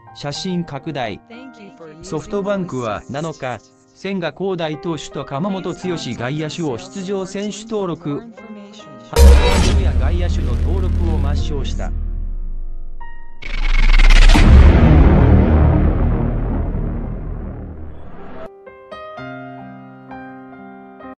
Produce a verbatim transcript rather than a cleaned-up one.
写真拡大。ソフトバンクはなのか、千賀滉大投手と鎌本剛外野手を出場選手登録、外野手の登録を抹消した。